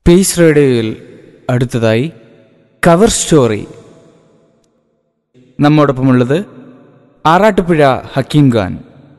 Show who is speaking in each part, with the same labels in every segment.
Speaker 1: Piece റേഡിയോയിൽ അടുത്തതായി cover story. നമ്മോടൊപ്പമുള്ളത് ആറാട്ടുപുഴ ഹക്കീം ഖാൻ.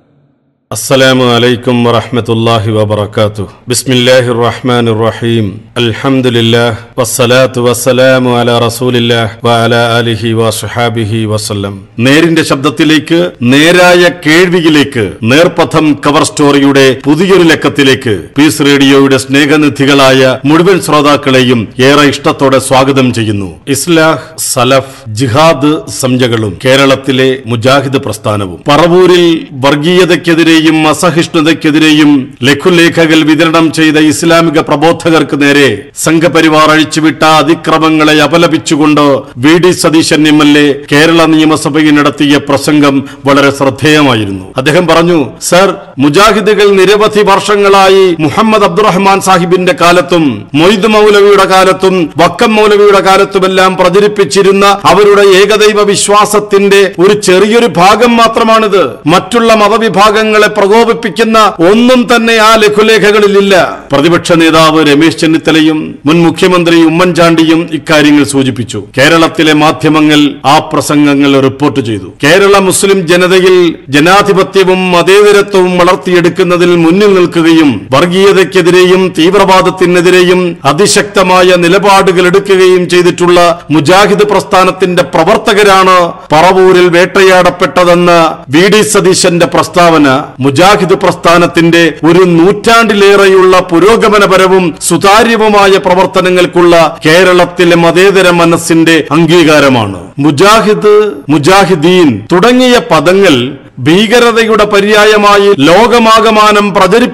Speaker 2: അസ്സലാമു അലൈക്കും വറഹ്മത്തുള്ളാഹി വബറകാതുഹു. ബിസ്മില്ലാഹിർ റഹ്മാനിർ റഹീം. അൽഹംദുലില്ലാഹ് വസ്സലാത്തു വസ്സലാമു അലാ റസൂലില്ലാഹ് വഅലാ ആലിഹി വസ്വഹാബിഹി വസല്ലം. നേരിന്റെ ശബ്ദത്തിലേക്ക്, നേരായ കേൾവിയിലേക്ക്, നേർപഥം കവർ സ്റ്റോറിയുടെ പുതിയൊരു ലക്കത്തിലേക്ക് പീസ് റേഡിയോയുടെ സ്നേഹനിധികളായ മുഴുവൻ ശ്രോതാക്കളെയും ഏറെ ഇഷ്ടത്തോടെ സ്വാഗതം ചെയ്യുന്നു. ഇസ്ലാഹ്, സലഫ്, ജിഹാദ് സംജകളും കേരളത്തിലെ മുജാഹിദ് പ്രസ്ഥാനവും പറവൂരിൽ വർഗീയതയ്ക്കെതിരെ അസഹിഷ്ണുതയ്ക്കെതിരെയും ലഘുലേഖകൾ വിതരണം ചെയ്ത ഇസ്ലാമിക പ്രബോധകർക്ക് നേരെ സംഘപരിവാർ അഴിച്ചുവിട്ട അതിക്രമങ്ങളെ അപലപിച്ചുകൊണ്ട് വി.ഡി. സതീശൻ എം.എൽ.എ. കേരള നിയമസഭയിൽ നടത്തിയ പ്രസംഗം വളരെ ശ്രദ്ധേയമായിരുന്നു. അദ്ദേഹം പറഞ്ഞു, സർ, മുജാഹിദുകൾ നിരവധി വർഷങ്ങളായി മുഹമ്മദ് അബ്ദുറഹ്മാൻ സാഹിബിന്റെ കാലത്തും മൊയ്ദ് മൗലവിയുടെ കാലത്തും വക്കം മൗലവിയുടെ കാലത്തുമെല്ലാം പ്രചരിപ്പിച്ചിരുന്ന അവരുടെ ഏകദൈവ വിശ്വാസത്തിന്റെ ഒരു ചെറിയൊരു ഭാഗം മാത്രമാണിത്. മറ്റുള്ള മതവിഭാഗങ്ങളെ പ്രകോപിപ്പിക്കുന്ന ഒന്നും തന്നെ ആ ലഘുലേഖകളിലില്ല. പ്രതിപക്ഷ നേതാവ് രമേശ് ചെന്നിത്തലയും മുൻ മുഖ്യമന്ത്രി ഉമ്മൻചാണ്ടിയും ഇക്കാര്യങ്ങൾ സൂചിപ്പിച്ചു. കേരളത്തിലെ മാധ്യമങ്ങൾ ആ പ്രസംഗങ്ങൾ റിപ്പോർട്ട് ചെയ്തു. കേരള മുസ്ലിം ജനതയിൽ ജനാധിപത്യവും മതേതരത്വവും വളർത്തിയെടുക്കുന്നതിൽ മുന്നിൽ നിൽക്കുകയും വർഗീയതയ്ക്കെതിരെയും തീവ്രവാദത്തിനെതിരെയും അതിശക്തമായ നിലപാടുകൾ എടുക്കുകയും ചെയ്തിട്ടുള്ള മുജാഹിദ് പ്രസ്ഥാനത്തിന്റെ പ്രവർത്തകരാണ് പറവൂരിൽ വേട്ടയാടപ്പെട്ടതെന്ന വി.ഡി. സതീശന്റെ പ്രസ്താവന മുജാഹിദ് പ്രസ്ഥാനത്തിന്റെ ഒരു നൂറ്റാണ്ടിലേറെയുള്ള പുരോഗമനപരവും സുതാര്യവുമായ പ്രവർത്തനങ്ങൾക്കുള്ള കേരളത്തിലെ മതേതര മനസ്സിന്റെ അംഗീകാരമാണ്. മുജാഹിദ്, മുജാഹിദീൻ തുടങ്ങിയ പദങ്ങൾ ഭീകരതയുടെ പര്യായമായി ലോകമാകമാനം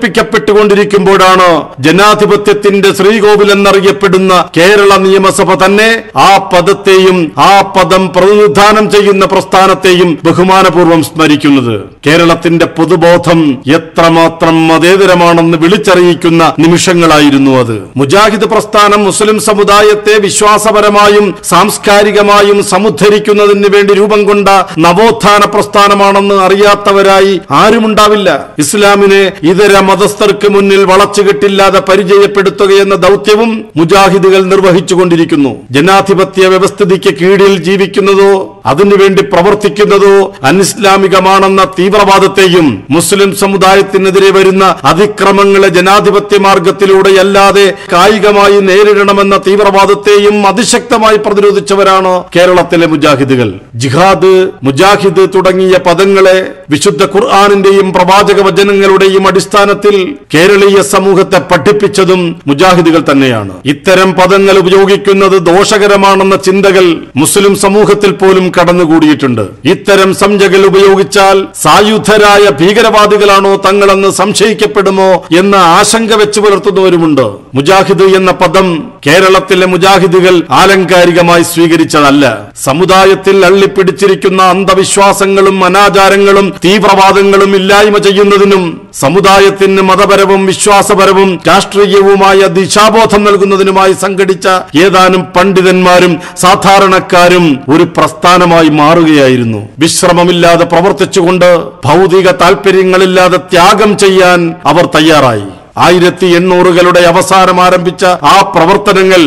Speaker 2: പ്രചരിപ്പിക്കപ്പെട്ടുകൊണ്ടിരിക്കുമ്പോഴാണ് ജനാധിപത്യത്തിന്റെ ശ്രീകോവിൽ എന്നറിയപ്പെടുന്ന കേരള നിയമസഭ തന്നെ ആ പദത്തെയും ആ പദം പ്രതിനിധാനം ചെയ്യുന്ന പ്രസ്ഥാനത്തെയും ബഹുമാനപൂർവ്വം സ്മരിക്കുന്നത്. കേരളത്തിന്റെ പൊതുബോധം എത്രമാത്രം മതേതരമാണെന്ന് വിളിച്ചറിയിക്കുന്ന നിമിഷങ്ങളായിരുന്നു അത്. മുജാഹിദ് പ്രസ്ഥാനം മുസ്ലിം സമുദായത്തെ വിശ്വാസപരമായും സാംസ്കാരികമായും സമുദ്ധരിക്കുന്നതിന് വേണ്ടി രൂപം കൊണ്ട നവോത്ഥാന പ്രസ്ഥാനമാണെന്ന് അറിയാത്തവരായി ആരുമുണ്ടാവില്ല. ഇസ്ലാമിനെ ഇതര മതസ്ഥർക്ക് മുന്നിൽ വളച്ചുകെട്ടില്ലാതെ പരിചയപ്പെടുത്തുകയെന്ന ദൗത്യവും മുജാഹിദുകൾ നിർവഹിച്ചുകൊണ്ടിരിക്കുന്നു. ജനാധിപത്യ വ്യവസ്ഥിതിക്ക് കീഴിൽ ജീവിക്കുന്നതോ അതിനുവേണ്ടി പ്രവർത്തിക്കുന്നതോ അനിസ്ലാമികമാണെന്ന തീവ്രവാദത്തെയും മുസ്ലിം സമുദായത്തിനെതിരെ വരുന്ന അതിക്രമങ്ങളെ ജനാധിപത്യ മാർഗത്തിലൂടെയല്ലാതെ കായികമായി നേരിടണമെന്ന തീവ്രവാദത്തെയും അതിശക്തമായി പ്രതിരോധിച്ചവരാണ് കേരളത്തിലെ മുജാഹിദുകൾ. ജിഹാദ്, മുജാഹിദ് തുടങ്ങിയ പദങ്ങളെ വിശുദ്ധ ഖുർആനിന്റെയും പ്രവാചക വചനങ്ങളുടെയും അടിസ്ഥാനത്തിൽ കേരളീയ സമൂഹത്തെ പഠിപ്പിച്ചതും മുജാഹിദുകൾ തന്നെയാണ്. ഇത്തരം പദങ്ങൾ ഉപയോഗിക്കുന്നത് ദോഷകരമാണെന്ന ചിന്തകൾ മുസ്ലിം സമൂഹത്തിൽ പോലും കടന്നുകൂടിയിട്ടുണ്ട്. ഇത്തരം സംജ്ഞകൾ ഉപയോഗിച്ചാൽ സായുധരായ ഭീകരവാദികളാണോ തങ്ങളെന്ന് സംശയിക്കപ്പെടുമോ എന്ന ആശങ്ക വെച്ചു പുലർത്തുന്നവരുമുണ്ട്. മുജാഹിദ് എന്ന പദം കേരളത്തിലെ മുജാഹിദുകൾ ആലങ്കാരികമായി സ്വീകരിച്ചതല്ല. സമുദായത്തിൽ അള്ളിപ്പിടിച്ചിരിക്കുന്ന അന്ധവിശ്വാസങ്ങളും അനാചാരങ്ങളും തീവ്രവാദങ്ങളും ഇല്ലായ്മ ചെയ്യുന്നതിനും സമുദായത്തിന് മതപരവും വിശ്വാസപരവും രാഷ്ട്രീയവുമായ ദിശാബോധം നൽകുന്നതിനുമായി സംഘടിച്ച ഏതാനും പണ്ഡിതന്മാരും സാധാരണക്കാരും ഒരു പ്രസ്ഥാനമായി മാറുകയായിരുന്നു. വിശ്രമമില്ലാതെ പ്രവർത്തിച്ചുകൊണ്ട് ഭൗതിക താൽപര്യങ്ങളില്ലാതെ ത്യാഗം ചെയ്യാൻ അവർ തയ്യാറായി. 1800കളുടെ അവസാനം ആരംഭിച്ച ആ പ്രവർത്തനങ്ങൾ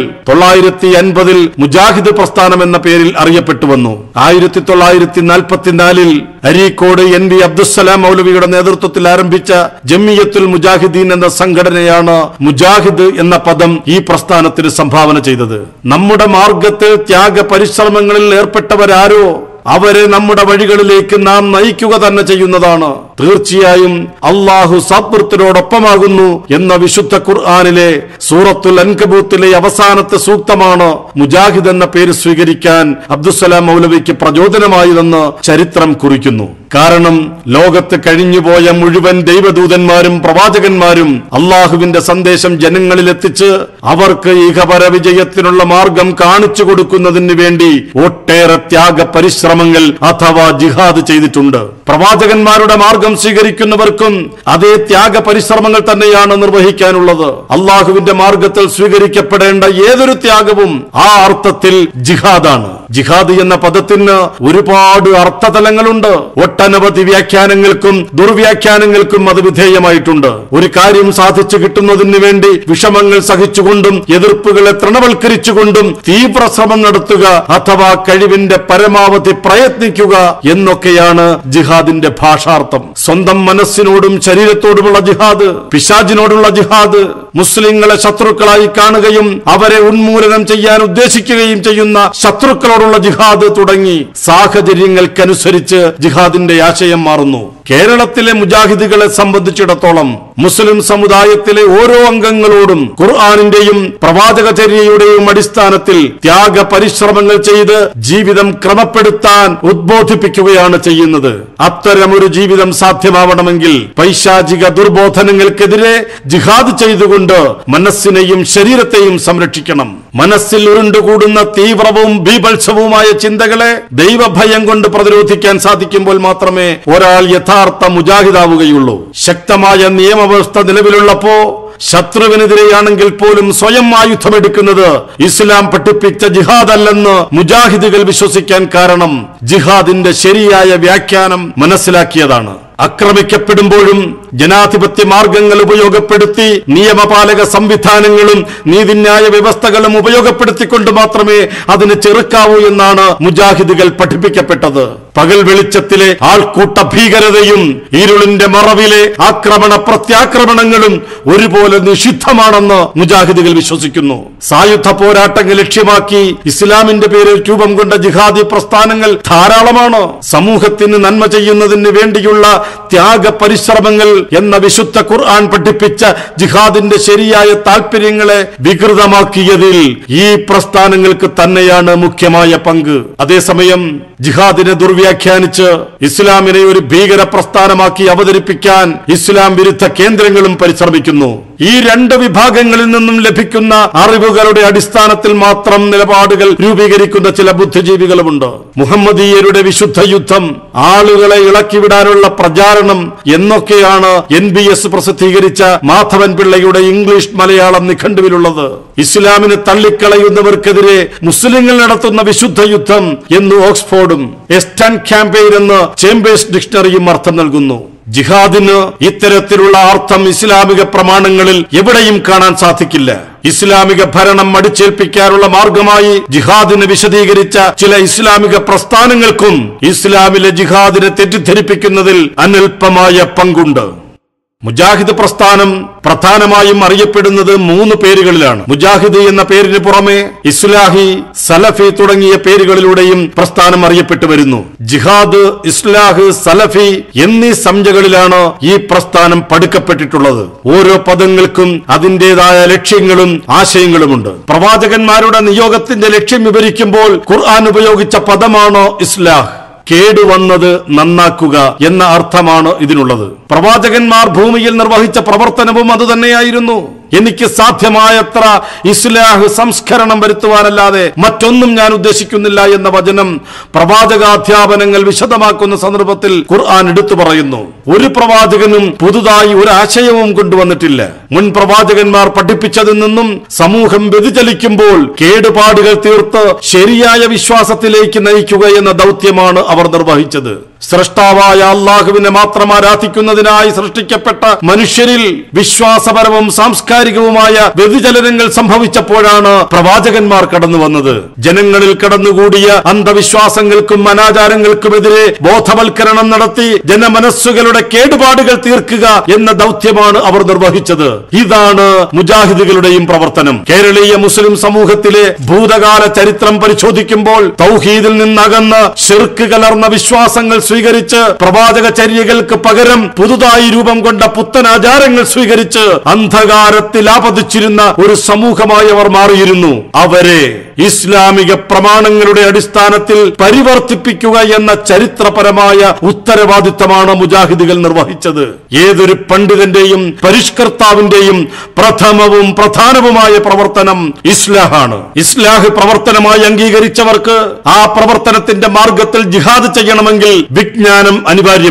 Speaker 2: 950-ൽ മുജാഹിദ് പ്രസ്ഥാനം എന്ന പേരിൽ അറിയപ്പെട്ടു വന്നു. 1944-ൽ അരീക്കോട് NV അബ്ദുസ്സലാം മൗലവിയുടെ നേതൃത്വത്തിൽ ആരംഭിച്ച ജമിയത്തുൽ മുജാഹിദീൻ എന്ന സംഘടനയാണ് മുജാഹിദ് എന്ന പദം ഈ പ്രസ്ഥാനത്തിന് സംഭാവന ചെയ്തത്. നമ്മുടെ മാർഗത്തിൽ ത്യാഗ പരിശ്രമങ്ങളിൽ ഏർപ്പെട്ടവരാരോ അവരെ നമ്മുടെ വഴികളിലേക്ക് നാം നയിക്കുക തന്നെ ചെയ്യുന്നതാണ്. തീർച്ചയായും അള്ളാഹു സദ്വൃത്തിനോടൊപ്പമാകുന്നു എന്ന വിശുദ്ധ ഖുർആനിലെ സൂറത്തുൽ അൻകബൂത്തിലെ അവസാനത്തെ സൂക്തമാണ് മുജാഹിദ് എന്ന പേര് സ്വീകരിക്കാൻ അബ്ദുസ്സലാം മൗലവിക്ക് പ്രചോദനമായതെന്ന് ചരിത്രം കുറിക്കുന്നു. കാരണം ലോകത്ത് കഴിഞ്ഞുപോയ മുഴുവൻ ദൈവദൂതന്മാരും പ്രവാചകന്മാരും അള്ളാഹുവിന്റെ സന്ദേശം ജനങ്ങളിൽ എത്തിച്ച് അവർക്ക് ഇഹപര വിജയത്തിനുള്ള മാർഗം കാണിച്ചു കൊടുക്കുന്നതിന് വേണ്ടി ഒട്ടേറെ ത്യാഗ പരിശ്രമങ്ങൾ അഥവാ ജിഹാദ് ചെയ്തിട്ടുണ്ട്. പ്രവാചകന്മാരുടെ മാർഗം മാർഗം സ്വീകരിക്കുന്നവർക്കും അതേ ത്യാഗ പരിശ്രമങ്ങൾ തന്നെയാണ് നിർവഹിക്കാനുള്ളത്. അള്ളാഹുവിന്റെ മാർഗത്തിൽ സ്വീകരിക്കപ്പെടേണ്ട ഏതൊരു ത്യാഗവും ആ അർത്ഥത്തിൽ ജിഹാദാണ്. ജിഹാദ് എന്ന പദത്തിന് ഒരുപാട് അർത്ഥതലങ്ങളുണ്ട്. ഒട്ടനവധി വ്യാഖ്യാനങ്ങൾക്കും ദുർവ്യാഖ്യാനങ്ങൾക്കും അത് വിധേയമായിട്ടുണ്ട്. ഒരു കാര്യം സാധിച്ചു കിട്ടുന്നതിന് വേണ്ടി വിഷമങ്ങൾ സഹിച്ചുകൊണ്ടും എതിർപ്പുകളെ തൃണവൽക്കരിച്ചുകൊണ്ടും തീവ്ര ശ്രമം നടത്തുക അഥവാ കഴിവിന്റെ പരമാവധി പ്രയത്നിക്കുക എന്നൊക്കെയാണ് ജിഹാദിന്റെ ഭാഷാർത്ഥം. സ്വന്തം മനസ്സിനോടും ശരീരത്തോടുമുള്ള ജിഹാദ്, പിശാചിനോടുള്ള ജിഹാദ്, മുസ്ലിങ്ങളെ ശത്രുക്കളായി കാണുകയും അവരെ ഉന്മൂലനം ചെയ്യാൻ ഉദ്ദേശിക്കുകയും ചെയ്യുന്ന ശത്രുക്കളോടുള്ള ജിഹാദ് തുടങ്ങി സാഹചര്യങ്ങൾക്കനുസരിച്ച് ജിഹാദിന്റെ ആശയം മാറുന്നു. കേരളത്തിലെ മുജാഹിദുകളെ സംബന്ധിച്ചിടത്തോളം മുസ്ലിം സമുദായത്തിലെ ഓരോ അംഗങ്ങളോടും ഖുർആനിന്റെയും പ്രവാചകചര്യയുടെയും അടിസ്ഥാനത്തിൽ ത്യാഗ പരിശ്രമങ്ങൾ ചെയ്ത് ജീവിതം ക്രമപ്പെടുത്താൻ ഉദ്ബോധിപ്പിക്കുകയാണ് ചെയ്യുന്നത്. അത്തരമൊരു ജീവിതം സാധ്യമാവണമെങ്കിൽ പൈശാചിക ദുർബോധനങ്ങൾക്കെതിരെ ജിഹാദ് ചെയ്തുകൊണ്ട് മനസ്സിനെയും ശരീരത്തെയും സംരക്ഷിക്കണം. മനസ്സിൽ ഉരുണ്ടുകൂടുന്ന തീവ്രവും ബീഭത്സവുമായ ചിന്തകളെ ദൈവഭയം കൊണ്ട് പ്രതിരോധിക്കാൻ സാധിക്കുമ്പോൾ മാത്രമേ ഒരാൾ യഥാർത്ഥ മുജാഹിദാവുകയുള്ളൂ. ശക്തമായ നിയമവ്യവസ്ഥ നിലവിലുള്ളപ്പോ ശത്രുവിനെതിരെയാണെങ്കിൽ പോലും സ്വയം ആയുധമെടുക്കുന്നത് ഇസ്ലാം പഠിപ്പിച്ച ജിഹാദ് അല്ലെന്ന് മുജാഹിദുകൾ വിശ്വസിക്കാൻ കാരണം ജിഹാദിന്റെ ശരിയായ വ്യാഖ്യാനം മനസ്സിലാക്കിയതാണ്. ആക്രമിക്കപ്പെടുമ്പോഴും ജനാധിപത്യ മാർഗങ്ങൾ ഉപയോഗപ്പെടുത്തി നിയമപാലക സംവിധാനങ്ങളും നീതിന്യായ വ്യവസ്ഥകളും ഉപയോഗപ്പെടുത്തിക്കൊണ്ട് മാത്രമേ അതിനെ ചെറുക്കാവൂ എന്നാണ് മുജാഹിദുകൾ പഠിപ്പിക്കപ്പെട്ടത്. പകൽ വെളിച്ചത്തിലെ ആൾക്കൂട്ട ഭീകരതയും ഇരുളിന്റെ മറവിലെ ആക്രമണ പ്രത്യാക്രമണങ്ങളും ഒരുപോലെ നിഷിദ്ധമാണെന്ന് മുജാഹിദുകൾ വിശ്വസിക്കുന്നു. സായുധ പോരാട്ടങ്ങൾ ലക്ഷ്യമാക്കി ഇസ്ലാമിന്റെ പേരിൽ രൂപം കൊണ്ട ജിഹാദി പ്രസ്ഥാനങ്ങൾ ധാരാളമാണ്. സമൂഹത്തിന് നന്മ ചെയ്യുന്നതിന് വേണ്ടിയുള്ള ത്യാഗ പരിശ്രമങ്ങൾ എന്ന വിശുദ്ധ ഖുർആൻ പഠിപ്പിച്ച ജിഹാദിന്റെ ശരിയായ താല്പര്യങ്ങളെ വികൃതമാക്കിയതിൽ ഈ പ്രസ്ഥാനങ്ങൾക്ക് തന്നെയാണ് മുഖ്യമായ പങ്ക്. അതേസമയം ജിഹാദിനെ ദുർവ്യാഖ്യാനിച്ച് ഇസ്ലാമിനെ ഒരു ഭീകര പ്രസ്ഥാനമാക്കി അവതരിപ്പിക്കാൻ ഇസ്ലാം വിരുദ്ധ കേന്ദ്രങ്ങളും പരിശ്രമിക്കുന്നു. ഈ രണ്ട് വിഭാഗങ്ങളിൽ നിന്നും ലഭിക്കുന്ന അറിവുകളുടെ അടിസ്ഥാനത്തിൽ മാത്രം നിലപാടുകൾ രൂപീകരിക്കുന്ന ചില ബുദ്ധിജീവികളുമുണ്ട്. മുഹമ്മദീയരുടെ വിശുദ്ധ യുദ്ധം, ആളുകളെ ഇളക്കിവിടാനുള്ള പ്രചാരണം എന്നൊക്കെയാണ് NBS പ്രസിദ്ധീകരിച്ച മാധവൻ പിള്ളയുടെ ഇംഗ്ലീഷ് മലയാളം നിഘണ്ടുവിലുള്ളത്. ഇസ്ലാമിനെ തള്ളിക്കളയുന്നവർക്കെതിരെ മുസ്ലിങ്ങൾ നടത്തുന്ന വിശുദ്ധ യുദ്ധം എന്ന് ഓക്സ്ഫോർഡും എസ്റ്റൺ ക്യാമ്പയിൻ എന്ന് ചേംബേഴ്സ് ഡിക്ഷണറിയും അർത്ഥം നൽകുന്നു. ജിഹാദിന് ഇത്തരത്തിലുള്ള അർത്ഥം ഇസ്ലാമിക പ്രമാണങ്ങളിൽ എവിടെയും കാണാൻ സാധിക്കില്ല. ഇസ്ലാമിക ഭരണം അടിച്ചേൽപ്പിക്കാനുള്ള മാർഗമായി ജിഹാദിനെ വിശദീകരിച്ച ചില ഇസ്ലാമിക പ്രസ്ഥാനങ്ങൾക്കും ഇസ്ലാമിലെ ജിഹാദിനെ തെറ്റിദ്ധരിപ്പിക്കുന്നതിൽ അനൽപമായ പങ്കുണ്ട്. മുജാഹിദ് പ്രസ്ഥാനം പ്രധാനമായും അറിയപ്പെടുന്നത് 3 പേരുകളിലാണ്. മുജാഹിദ് എന്ന പേരിന് പുറമെ ഇസ്ലാഹി, സലഫി തുടങ്ങിയ പേരുകളിലൂടെയും പ്രസ്ഥാനം അറിയപ്പെട്ടു വരുന്നു. ജിഹാദ്, ഇസ്ലാഹ്, സലഫി എന്നീ സംജ്ഞകളിലാണ് ഈ പ്രസ്ഥാനം പടുക്കപ്പെട്ടിട്ടുള്ളത്. ഓരോ പദങ്ങൾക്കും അതിന്റേതായ ലക്ഷ്യങ്ങളും ആശയങ്ങളുമുണ്ട്. പ്രവാചകന്മാരുടെ നിയോഗത്തിന്റെ ലക്ഷ്യം വിവരിക്കുമ്പോൾ ഖുർആൻ ഉപയോഗിച്ച പദമാണ് ഇസ്ലാഹ്. കേടുവന്നത് നന്നാക്കുക എന്ന അർത്ഥമാണ് ഇതിനുള്ളത്. പ്രവാചകന്മാർ ഭൂമിയിൽ നിർവഹിച്ച പ്രവർത്തനവും അതുതന്നെയായിരുന്നു. എനിക്ക് സാധ്യമായത്ര ഇസ്ലാഹ് സംസ്കരണം വരുത്തുവാനല്ലാതെ മറ്റൊന്നും ഞാൻ ഉദ്ദേശിക്കുന്നില്ല എന്ന വചനം പ്രവാചകാധ്യാപനങ്ങൾ വിശദമാക്കുന്ന സന്ദർഭത്തിൽ ഖുർആൻ എടുത്തു പറയുന്നു. ഒരു പ്രവാചകനും പുതുതായി ഒരു ആശയവും കൊണ്ടുവന്നിട്ടില്ല. മുൻ പ്രവാചകന്മാർ പഠിപ്പിച്ചതിൽ നിന്നും സമൂഹം വ്യതിചലിക്കുമ്പോൾ കേടുപാടുകൾ തീർത്ത് ശരിയായ വിശ്വാസത്തിലേക്ക് നയിക്കുക എന്ന ദൗത്യമാണ് അവർ നിർവഹിച്ചത്. സ്രഷ്ടാവായ അള്ളാഹുവിനെ മാത്രം ആരാധിക്കുന്നതിനായി സൃഷ്ടിക്കപ്പെട്ട മനുഷ്യരിൽ വിശ്വാസപരവും സാംസ്കാരികവുമായ വ്യതിചലനങ്ങൾ സംഭവിച്ചപ്പോഴാണ് പ്രവാചകന്മാർ കടന്നു വന്നത്. ജനങ്ങളിൽ കടന്നുകൂടിയ അന്ധവിശ്വാസങ്ങൾക്കും അനാചാരങ്ങൾക്കുമെതിരെ ബോധവൽക്കരണം നടത്തി ജനമനസ്സുകളുടെ കേടുപാടുകൾ തീർക്കുക എന്ന ദൗത്യമാണ് അവർ നിർവഹിച്ചത്. ഇതാണ് മുജാഹിദുകളുടെയും പ്രവർത്തനം. കേരളീയ മുസ്ലിം സമൂഹത്തിലെ ഭൂതകാല ചരിത്രം പരിശോധിക്കുമ്പോൾ തൗഹീദിൽ നിന്നകന്ന് ശിർക്ക് കലർന്ന വിശ്വാസങ്ങൾ സ്വീകരിച്ച് പ്രവാചകചര്യകൾക്ക് പകരം പുതുതായി രൂപം കൊണ്ട പുത്തൻ ആചാരങ്ങൾ സ്വീകരിച്ച് അന്ധകാരത്തിൽ ആപതിച്ചിരുന്ന ഒരു സമൂഹമായി അവർ മാറിയിരുന്നു. അവരെ ഇസ്ലാമിക പ്രമാണങ്ങളുടെ അടിസ്ഥാനത്തിൽ പരിവർത്തിപ്പിക്കുക എന്ന ചരിത്രപരമായ ഉത്തരവാദിത്തമാണ് മുജാഹിദുകൾ നിർവഹിച്ചത്. ഏതൊരു പണ്ഡിതന്റെയും പരിഷ്കർത്താവിന്റെയും പ്രഥമവും പ്രധാനവുമായ പ്രവർത്തനം ഇസ്ലാഹാണ്. ഇസ്ലാഹ് പ്രവർത്തനമായി അംഗീകരിച്ചവർക്ക് ആ പ്രവർത്തനത്തിന്റെ മാർഗത്തിൽ ജിഹാദ് ചെയ്യണമെങ്കിൽ വിജ്ഞാനം അനിവാര്യമാണ്.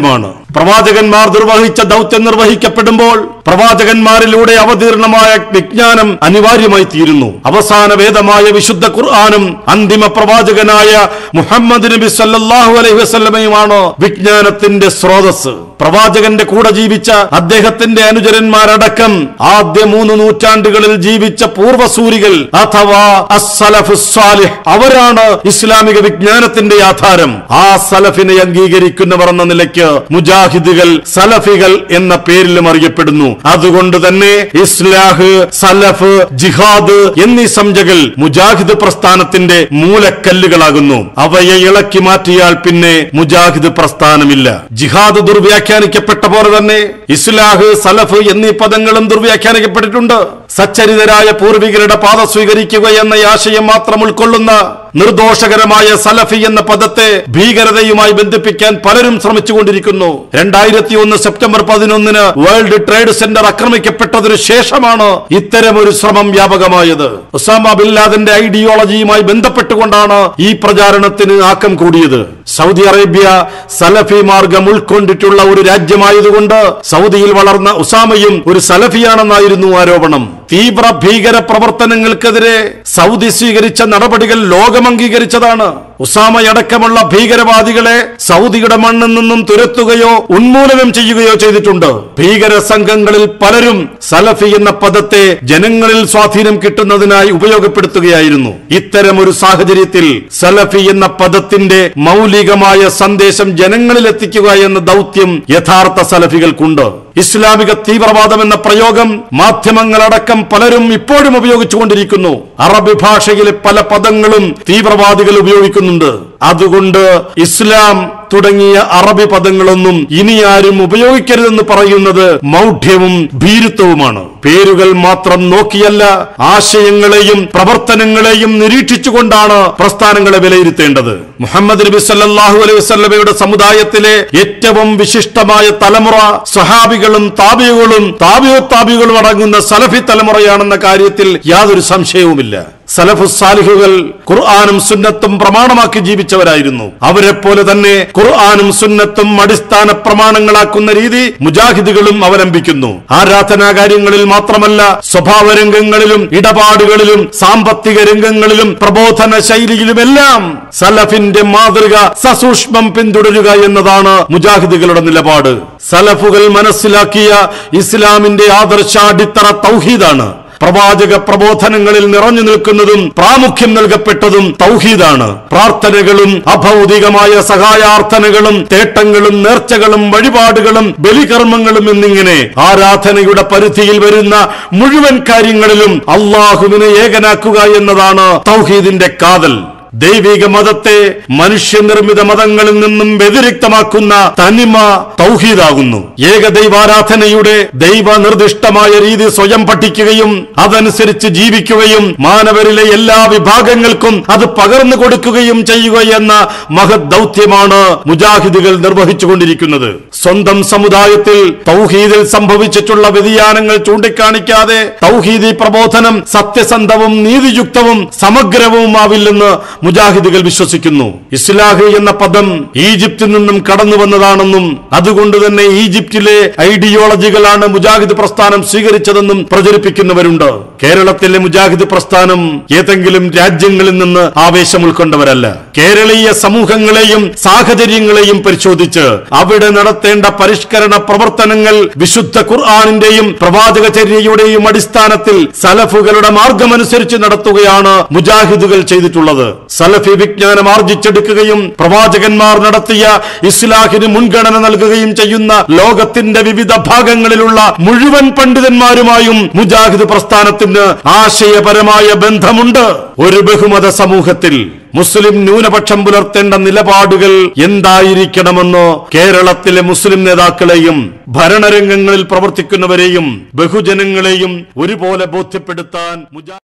Speaker 2: പ്രവാചകന്മാർ നിർവഹിച്ച ദൗത്യം നിർവഹിക്കപ്പെടുമ്പോൾ പ്രവാചകന്മാരിലൂടെ അവതീർണമായ വിജ്ഞാനം അനിവാര്യമായി തീരുന്നു. അവസാന വേദമായ വിശുദ്ധ ഖുർആനും അന്തിമ പ്രവാചകനായ മുഹമ്മദ് നബി സല്ലല്ലാഹു അലൈഹി വസല്ലമയുമാണ് വിജ്ഞാനത്തിന്റെ സ്രോതസ്. പ്രവാചകന്റെ കൂടെ ജീവിച്ച അദ്ദേഹത്തിന്റെ അനുചരന്മാരടക്കം ആദ്യ 3 നൂറ്റാണ്ടുകളിൽ ജീവിച്ച പൂർവസൂരികൾ അഥവാ അസ്സലഫുസ് സാലിഹ് അവരാണ് ഇസ്ലാമിക വിജ്ഞാനത്തിന്റെ ആധാരം. ആ സലഫിനെ അംഗീകരിക്കുന്നവർ എന്ന നിലയ്ക്ക് മുജാഹിദുകൾ സലഫികൾ എന്ന പേരിലും അറിയപ്പെടുന്നു. അതുകൊണ്ട് തന്നെ ഇസ്ലാഹ്, സലഫ്, ജിഹാദ് എന്നീ സംജ്ഞകൾ മുജാഹിദ് പ്രസ്ഥാനത്തിന്റെ മൂലക്കല്ലുകളാകുന്നു. അവയെ ഇളക്കി മാറ്റിയാൽ പിന്നെ മുജാഹിദ് പ്രസ്ഥാനമില്ല. ജിഹാദ് ദുർവ്യാഖ്യാനിക്കപ്പെട്ട പോലെ തന്നെ ഇസ്ലാഹ്, സലഫ് എന്നീ പദങ്ങളും ദുർവ്യാഖ്യാനിക്കപ്പെട്ടിട്ടുണ്ട്. സച്ചരിതരായ പൂർവികരുടെ പാത സ്വീകരിക്കുക എന്ന ആശയം മാത്രം ഉൾക്കൊള്ളുന്ന നിർദോഷകരമായ സലഫി എന്ന പദത്തെ ഭീകരതയുമായി ബന്ധിപ്പിക്കാൻ പലരും ശ്രമിച്ചുകൊണ്ടിരിക്കുന്നു. 2001 സെപ്റ്റംബർ 11 വേൾഡ് ട്രേഡ് സെന്റർ ആക്രമിക്കപ്പെട്ടതിനു ശേഷമാണ് ഇത്തരമൊരു ശ്രമം വ്യാപകമായത്. ഉസാമ ബിൻ ലാദന്റെ ഐഡിയോളജിയുമായി ബന്ധപ്പെട്ടുകൊണ്ടാണ് ഈ പ്രചാരണത്തിന് ആക്കം കൂടിയത്. സൗദി അറേബ്യ സലഫി മാർഗം ഉൾക്കൊണ്ടിട്ടുള്ള ഒരു രാജ്യമായതുകൊണ്ട് സൗദിയിൽ വളർന്ന ഉസാമയും ഒരു സലഫിയാണെന്നായിരുന്നു ആരോപണം. തീവ്ര ഭീകര പ്രവർത്തനങ്ങൾക്കെതിരെ സൗദി സ്വീകരിച്ച നടപടികൾ ലോകം അംഗീകരിച്ചതാണ്. ഉസാമയടക്കമുള്ള ഭീകരവാദികളെ സൗദിയുടെ മണ്ണിൽ നിന്നും തുരത്തുകയോ ഉന്മൂലനം ചെയ്യുകയോ ചെയ്തിട്ടുണ്ട്. ഭീകര സംഘങ്ങളിൽ പലരും സലഫി എന്ന പദത്തെ ജനങ്ങളിൽ സ്വാധീനം കിട്ടുന്നതിനായി ഉപയോഗപ്പെടുത്തുകയായിരുന്നു. ഇത്തരമൊരു സാഹചര്യത്തിൽ സലഫി എന്ന പദത്തിന്റെ മൗലികമായ സന്ദേശം ജനങ്ങളിൽ എത്തിക്കുക എന്ന ദൗത്യം യഥാർത്ഥ സലഫികൾക്കുണ്ട്. ഇസ്ലാമിക തീവ്രവാദം എന്ന പ്രയോഗം മാധ്യമങ്ങളടക്കം പലരും ഇപ്പോഴും ഉപയോഗിച്ചുകൊണ്ടിരിക്കുന്നു. അറബി ഭാഷയിലെ പല പദങ്ങളും തീവ്രവാദികൾ ഉപയോഗിക്കുന്നുണ്ട്. അതുകൊണ്ട് ഇസ്ലാം തുടങ്ങിയ അറബി പദങ്ങളൊന്നും ഇനി ആരും ഉപയോഗിക്കരുതെന്ന് പറയുന്നത് മൗഢ്യവും ഭീരുത്വവുമാണ്. പേരുകൾ മാത്രം നോക്കിയല്ല, ആശയങ്ങളെയും പ്രവർത്തനങ്ങളെയും നിരീക്ഷിച്ചുകൊണ്ടാണ് പ്രസ്ഥാനങ്ങളെ വിലയിരുത്തേണ്ടത്. മുഹമ്മദ് നബി സല്ലല്ലാഹു അലൈഹി വസല്ലമയുടെ സമുദായത്തിലെ ഏറ്റവും വിശിഷ്ടമായ തലമുറ സഹാബികളും താബികളും താബികളും അടങ്ങുന്ന സലഫി തലമുറയാണെന്ന കാര്യത്തിൽ യാതൊരു സംശയവുമില്ല. സലഫുസ് സാലിഹുകൾ ഖുർആനും സുന്നത്തും പ്രമാണമാക്കി ജീവിച്ചവരായിരുന്നു. അവരെ പോലെ തന്നെ ഖുർആനും സുന്നത്തും അടിസ്ഥാന പ്രമാണങ്ങളാക്കുന്ന രീതി മുജാഹിദുകളും അവലംബിക്കുന്നു. ആരാധനാ കാര്യങ്ങളിൽ മാത്രമല്ല, സ്വഭാവ രംഗങ്ങളിലും ഇടപാടുകളിലും സാമ്പത്തിക രംഗങ്ങളിലും പ്രബോധന ശൈലിയിലുമെല്ലാം സലഫിന്റെ മാതൃക സസൂക്ഷ്മം പിന്തുടരുക എന്നതാണ് മുജാഹിദുകളുടെ നിലപാട്. സലഫുകൾ മനസ്സിലാക്കിയ ഇസ്ലാമിന്റെ ആദർശ അടിത്തറ തൗഹീദാണ്. പ്രവാചക പ്രബോധനങ്ങളിൽ നിറഞ്ഞു നിൽക്കുന്നതും പ്രാമുഖ്യം നൽകപ്പെട്ടതും തൗഹീദാണ്. പ്രാർത്ഥനകളും അഭൗതികമായ സഹായാർത്ഥനകളും തേട്ടങ്ങളും നേർച്ചകളും വഴിപാടുകളും ബലികർമ്മങ്ങളും എന്നിങ്ങനെ ആരാധനയുടെ പരിധിയിൽ വരുന്ന മുഴുവൻ കാര്യങ്ങളിലും അള്ളാഹുവിനെ ഏകനാക്കുക എന്നതാണ് തൗഹീദിന്റെ കാതൽ. ദൈവിക മതത്തെ മനുഷ്യനിർമ്മിത മതങ്ങളിൽ നിന്നും വ്യതിരിക്തമാക്കുന്ന തനിമ തൗഹീദാകുന്നു. ഏകദൈവാരാധനയുടെ ദൈവനിർദ്ദിഷ്ടമായ രീതി സ്വയം പഠിക്കുകയും അതനുസരിച്ച് ജീവിക്കുകയും മാനവരിലെ എല്ലാ വിഭാഗങ്ങൾക്കും അത് പകർന്നു കൊടുക്കുകയും ചെയ്യുക എന്ന മഹത് ദൗത്യമാണ് മുജാഹിദുകൾ നിർവഹിച്ചുകൊണ്ടിരിക്കുന്നത്. സ്വന്തം സമുദായത്തിൽ തൗഹീദിൽ സംഭവിച്ചിട്ടുള്ള വ്യതിയാനങ്ങൾ ചൂണ്ടിക്കാണിക്കാതെ തൗഹീദി പ്രബോധനം സത്യസന്ധവും നീതിയുക്തവും സമഗ്രവുമാവില്ലെന്ന് മുജാഹിദുകൾ വിശ്വസിക്കുന്നു. ഇസ്ലാഹ് എന്ന പദം ഈജിപ്തിൽ നിന്നും കടന്നു വന്നതാണെന്നും അതുകൊണ്ട് തന്നെ ഈജിപ്തിലെ ഐഡിയോളജികളാണ് മുജാഹിദ് പ്രസ്ഥാനം സ്വീകരിച്ചതെന്നും പ്രചരിപ്പിക്കുന്നവരുണ്ട്. കേരളത്തിലെ മുജാഹിദ് പ്രസ്ഥാനം ഏതെങ്കിലും രാജ്യങ്ങളിൽ നിന്ന് ആവേശം ഉൾക്കൊണ്ടവരല്ല. കേരളീയ സമൂഹങ്ങളെയും സാഹചര്യങ്ങളെയും പരിശോധിച്ച് അവിടെ നടത്തേണ്ട പരിഷ്കരണ പ്രവർത്തനങ്ങൾ വിശുദ്ധ ഖുർആനിന്റെയും പ്രവാചകചര്യയുടെയും അടിസ്ഥാനത്തിൽ സലഫുകളുടെ മാർഗമനുസരിച്ച് നടത്തുകയാണ് മുജാഹിദുകൾ ചെയ്തിട്ടുള്ളത്. സലഫി വിജ്ഞാനം ആർജിച്ചെടുക്കുകയും പ്രവാചകന്മാർ നടത്തിയ ഇസ്ലാഹിന് മുൻഗണന നൽകുകയും ചെയ്യുന്ന ലോകത്തിന്റെ വിവിധ ഭാഗങ്ങളിലുള്ള മുഴുവൻ പണ്ഡിതന്മാരുമായും മുജാഹിദ് പ്രസ്ഥാനത്തിന് ആശയപരമായ ബന്ധമുണ്ട്. ഒരു ബഹുമത സമൂഹത്തിൽ മുസ്ലിം ന്യൂനപക്ഷം പുലർത്തേണ്ട നിലപാടുകൾ എന്തായിരിക്കണമെന്ന് കേരളത്തിലെ മുസ്ലിം നേതാക്കളെയും ഭരണരംഗങ്ങളിൽ പ്രവർത്തിക്കുന്നവരെയും ബഹുജനങ്ങളെയും ഒരുപോലെ ബോധ്യപ്പെടുത്താൻ